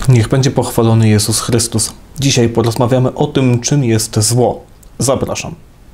Niech będzie pochwalony Jezus Chrystus. Dzisiaj porozmawiamy o tym, czym jest zło. Zapraszam.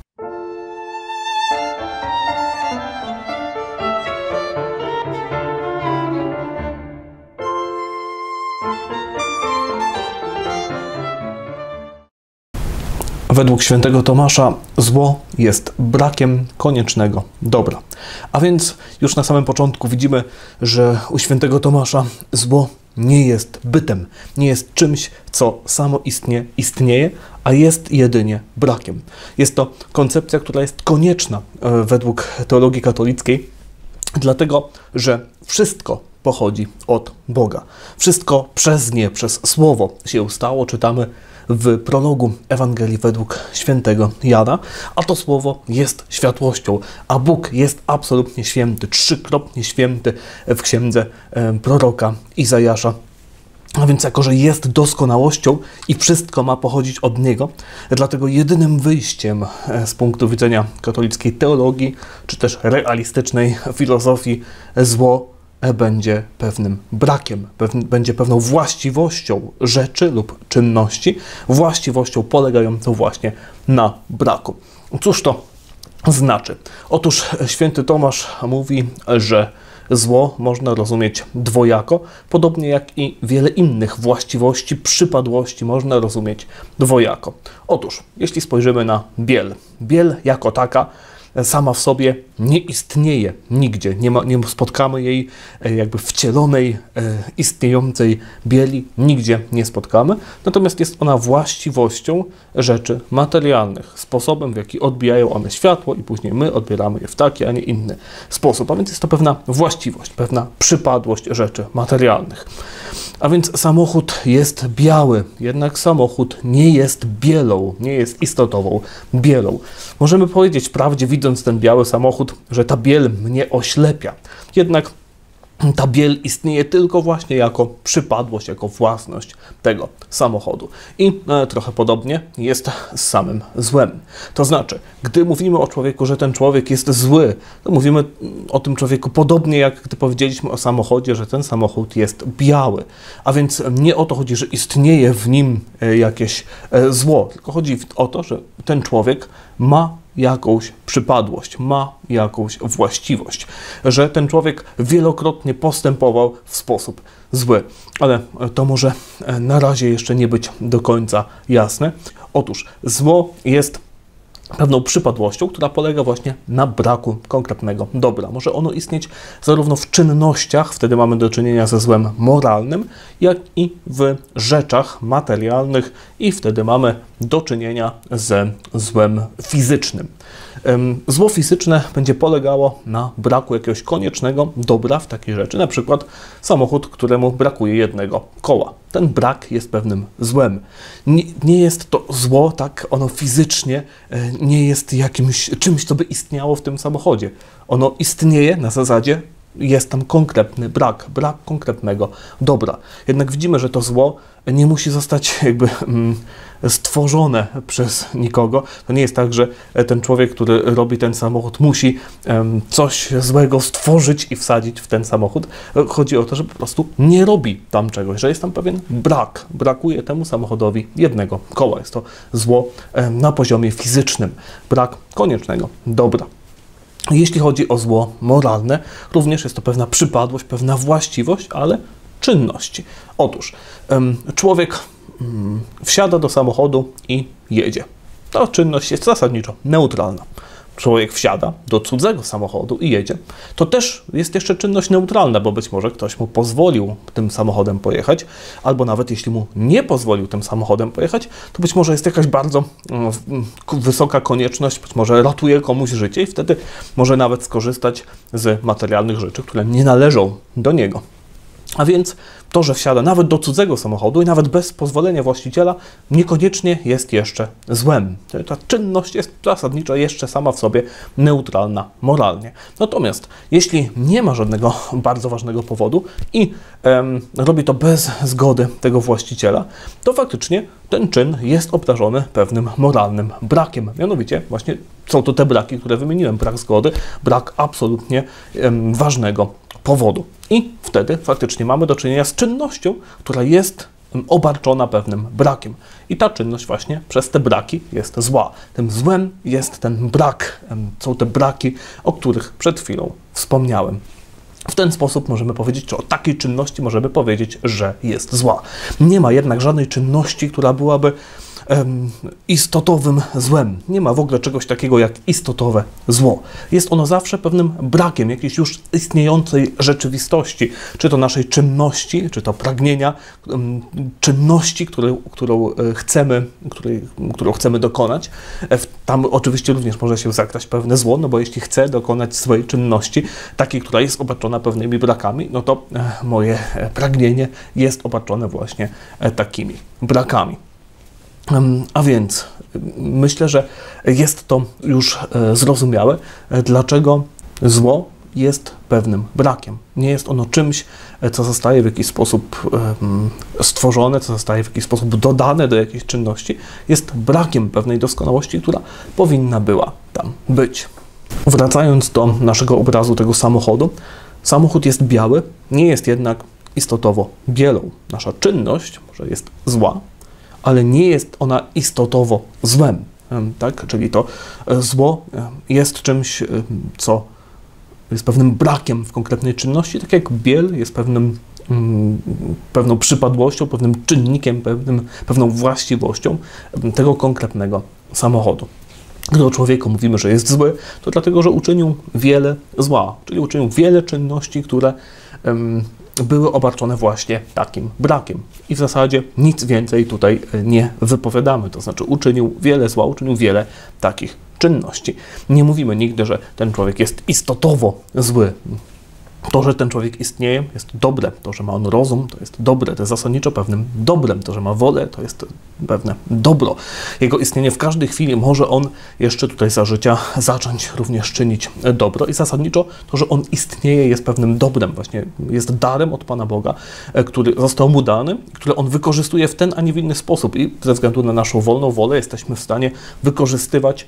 Według świętego Tomasza zło jest brakiem koniecznego dobra. A więc już na samym początku widzimy, że u świętego Tomasza zło nie jest bytem, nie jest czymś, co samo istnieje, a jest jedynie brakiem. Jest to koncepcja, która jest konieczna według teologii katolickiej, dlatego że wszystko pochodzi od Boga. Wszystko przez nie, przez Słowo się stało, czytamy w prologu Ewangelii według świętego Jana, a to Słowo jest światłością, a Bóg jest absolutnie święty, trzykrotnie święty w księdze proroka Izajasza. A więc jako, że jest doskonałością i wszystko ma pochodzić od Niego, dlatego jedynym wyjściem z punktu widzenia katolickiej teologii, czy też realistycznej filozofii, zło będzie pewnym brakiem, będzie pewną właściwością rzeczy lub czynności, właściwością polegającą właśnie na braku. Cóż to znaczy? Otóż święty Tomasz mówi, że zło można rozumieć dwojako, podobnie jak i wiele innych właściwości, przypadłości można rozumieć dwojako. Otóż, jeśli spojrzymy na biel jako taka sama w sobie nie istnieje nigdzie, nie spotkamy jej jakby wcielonej, istniejącej bieli, nigdzie nie spotkamy, natomiast jest ona właściwością rzeczy materialnych, sposobem, w jaki odbijają one światło i później my odbieramy je w taki, a nie inny sposób, a więc jest to pewna właściwość, pewna przypadłość rzeczy materialnych. A więc samochód jest biały, jednak samochód nie jest bielą, nie jest istotową bielą. Możemy powiedzieć wprawdzie, widząc ten biały samochód, że ta biel mnie oślepia. Jednak ta biel istnieje tylko właśnie jako przypadłość, jako własność tego samochodu. I trochę podobnie jest z samym złem. To znaczy, gdy mówimy o człowieku, że ten człowiek jest zły, to mówimy o tym człowieku podobnie jak gdy powiedzieliśmy o samochodzie, że ten samochód jest biały. A więc nie o to chodzi, że istnieje w nim jakieś zło, tylko chodzi o to, że ten człowiek ma jakąś przypadłość, ma jakąś właściwość, że ten człowiek wielokrotnie postępował w sposób zły. Ale to może na razie jeszcze nie być do końca jasne. Otóż zło jest pewną przypadłością, która polega właśnie na braku konkretnego dobra. Może ono istnieć zarówno w czynnościach, wtedy mamy do czynienia ze złem moralnym, jak i w rzeczach materialnych i wtedy mamy do czynienia ze złem fizycznym. Zło fizyczne będzie polegało na braku jakiegoś koniecznego dobra w takiej rzeczy, na przykład samochód, któremu brakuje jednego koła. Ten brak jest pewnym złem. Nie jest to zło, tak ono fizycznie nie jest jakimś czymś, co by istniało w tym samochodzie. Ono istnieje na zasadzie, jest tam konkretny brak konkretnego dobra. Jednak widzimy, że to zło nie musi zostać jakby stworzone przez nikogo. To nie jest tak, że ten człowiek, który robi ten samochód, musi coś złego stworzyć i wsadzić w ten samochód. Chodzi o to, że po prostu nie robi tam czegoś, że jest tam pewien brak. Brakuje temu samochodowi jednego koła. Jest to zło na poziomie fizycznym. Brak koniecznego dobra. Jeśli chodzi o zło moralne, również jest to pewna przypadłość, pewna właściwość, ale czynności. Otóż człowiek wsiada do samochodu i jedzie. Ta czynność jest zasadniczo neutralna. Człowiek wsiada do cudzego samochodu i jedzie. To też jest jeszcze czynność neutralna, bo być może ktoś mu pozwolił tym samochodem pojechać, albo nawet jeśli mu nie pozwolił tym samochodem pojechać, to być może jest jakaś bardzo wysoka konieczność, być może ratuje komuś życie i wtedy może nawet skorzystać z materialnych rzeczy, które nie należą do niego. A więc to, że wsiada nawet do cudzego samochodu i nawet bez pozwolenia właściciela, niekoniecznie jest jeszcze złem. Ta czynność jest zasadniczo jeszcze sama w sobie neutralna moralnie. Natomiast jeśli nie ma żadnego bardzo ważnego powodu i robi to bez zgody tego właściciela, to faktycznie ten czyn jest obdarzony pewnym moralnym brakiem. Mianowicie właśnie są to te braki, które wymieniłem. Brak zgody, brak absolutnie ważnego powodu. I wtedy faktycznie mamy do czynienia z czynnością, która jest obarczona pewnym brakiem. I ta czynność właśnie przez te braki jest zła. Tym złem jest ten brak, są te braki, o których przed chwilą wspomniałem. W ten sposób możemy powiedzieć, czy o takiej czynności możemy powiedzieć, że jest zła. Nie ma jednak żadnej czynności, która byłaby istotowym złem. Nie ma w ogóle czegoś takiego jak istotowe zło. Jest ono zawsze pewnym brakiem jakiejś już istniejącej rzeczywistości, czy to naszej czynności, czy to pragnienia, czynności, którą chcemy dokonać. Tam oczywiście również może się zakrać pewne zło, no bo jeśli chcę dokonać swojej czynności, takiej, która jest obarczona pewnymi brakami, no to moje pragnienie jest obarczone właśnie takimi brakami. A więc myślę, że jest to już zrozumiałe, dlaczego zło jest pewnym brakiem. Nie jest ono czymś, co zostaje w jakiś sposób stworzone, co zostaje w jakiś sposób dodane do jakiejś czynności. Jest brakiem pewnej doskonałości, która powinna była tam być. Wracając do naszego obrazu tego samochodu, samochód jest biały, nie jest jednak istotowo bielą. Nasza czynność może jest zła, ale nie jest ona istotowo złem, tak? Czyli to zło jest czymś, co jest pewnym brakiem w konkretnej czynności, tak jak biel jest pewną przypadłością, pewnym czynnikiem, pewną właściwością tego konkretnego samochodu. Gdy o człowieku mówimy, że jest zły, to dlatego, że uczynił wiele zła, czyli uczynił wiele czynności, które były obarczone właśnie takim brakiem. I w zasadzie nic więcej tutaj nie wypowiadamy. To znaczy uczynił wiele zła, uczynił wiele takich czynności. Nie mówimy nigdy, że ten człowiek jest istotowo zły. To, że ten człowiek istnieje, jest dobre. To, że ma on rozum, to jest dobre. To jest zasadniczo pewnym dobrem. To, że ma wolę, to jest pewne dobro. Jego istnienie w każdej chwili może on jeszcze tutaj za życia zacząć również czynić dobro. I zasadniczo to, że on istnieje, jest pewnym dobrem. Właśnie jest darem od Pana Boga, który został mu dany, który on wykorzystuje w ten, a nie w inny sposób. I ze względu na naszą wolną wolę jesteśmy w stanie wykorzystywać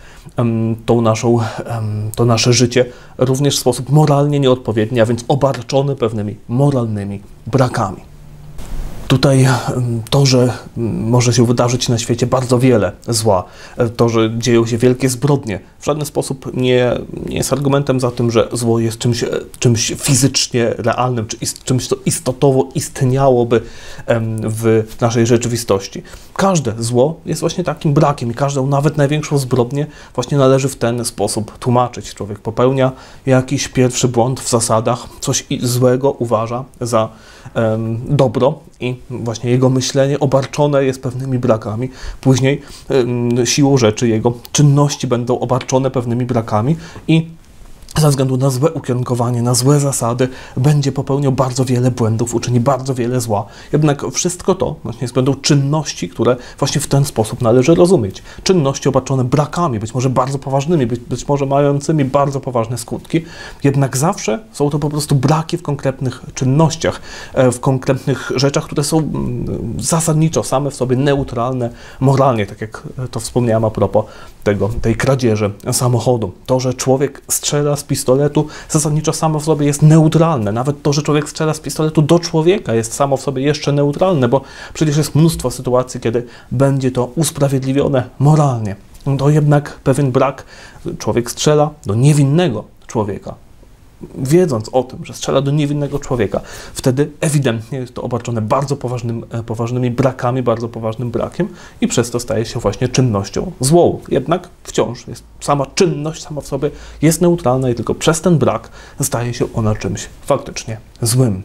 to nasze życie również w sposób moralnie nieodpowiedni, a więc obarczony pewnymi moralnymi brakami. Tutaj to, że może się wydarzyć na świecie bardzo wiele zła, to, że dzieją się wielkie zbrodnie, w żaden sposób nie jest argumentem za tym, że zło jest czymś fizycznie realnym, czy czymś, co istotowo istniałoby w naszej rzeczywistości. Każde zło jest właśnie takim brakiem i każdą, nawet największą zbrodnię właśnie należy w ten sposób tłumaczyć. Człowiek popełnia jakiś pierwszy błąd w zasadach, coś złego uważa za dobro i właśnie jego myślenie obarczone jest pewnymi brakami. Później siłą rzeczy jego czynności będą obarczone pewnymi brakami i ze względu na złe ukierunkowanie, na złe zasady będzie popełniał bardzo wiele błędów, uczyni bardzo wiele zła. Jednak wszystko to właśnie będą czynności, które właśnie w ten sposób należy rozumieć. Czynności obarczone brakami, być może bardzo poważnymi, być może mającymi bardzo poważne skutki. Jednak zawsze są to po prostu braki w konkretnych czynnościach, w konkretnych rzeczach, które są zasadniczo same w sobie neutralne moralnie, tak jak to wspomniałem a propos tej kradzieży samochodu. To, że człowiek strzela z pistoletu, zasadniczo samo w sobie jest neutralne. Nawet to, że człowiek strzela z pistoletu do człowieka, jest samo w sobie jeszcze neutralne, bo przecież jest mnóstwo sytuacji, kiedy będzie to usprawiedliwione moralnie. To jednak pewien brak. Człowiek strzela do niewinnego człowieka, wiedząc o tym, że strzela do niewinnego człowieka. Wtedy ewidentnie jest to obarczone bardzo poważnymi brakami, bardzo poważnym brakiem i przez to staje się właśnie czynnością złą. Jednak wciąż jest sama czynność sama w sobie jest neutralna i tylko przez ten brak staje się ona czymś faktycznie złym.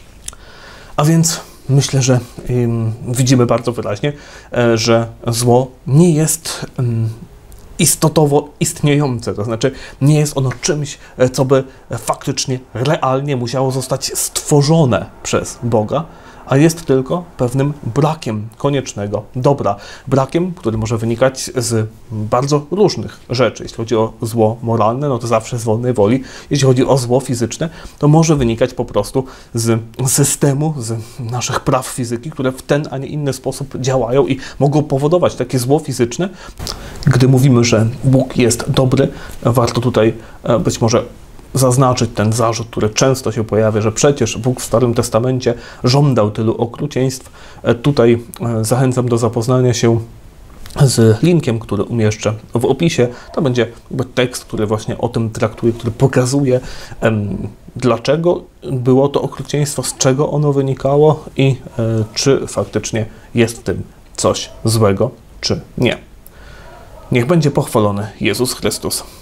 A więc myślę, że widzimy bardzo wyraźnie, że zło nie jest istotowo istniejące, to znaczy nie jest ono czymś, co by faktycznie, realnie musiało zostać stworzone przez Boga, a jest tylko pewnym brakiem koniecznego dobra. Brakiem, który może wynikać z bardzo różnych rzeczy. Jeśli chodzi o zło moralne, no to zawsze z wolnej woli. Jeśli chodzi o zło fizyczne, to może wynikać po prostu z systemu, z naszych praw fizyki, które w ten, a nie inny sposób działają i mogą powodować takie zło fizyczne. Gdy mówimy, że Bóg jest dobry, warto tutaj być może zaznaczyć ten zarzut, który często się pojawia, że przecież Bóg w Starym Testamencie żądał tylu okrucieństw. Tutaj zachęcam do zapoznania się z linkiem, który umieszczę w opisie. To będzie tekst, który właśnie o tym traktuje, który pokazuje, dlaczego było to okrucieństwo, z czego ono wynikało i czy faktycznie jest w tym coś złego, czy nie. Niech będzie pochwalony Jezus Chrystus.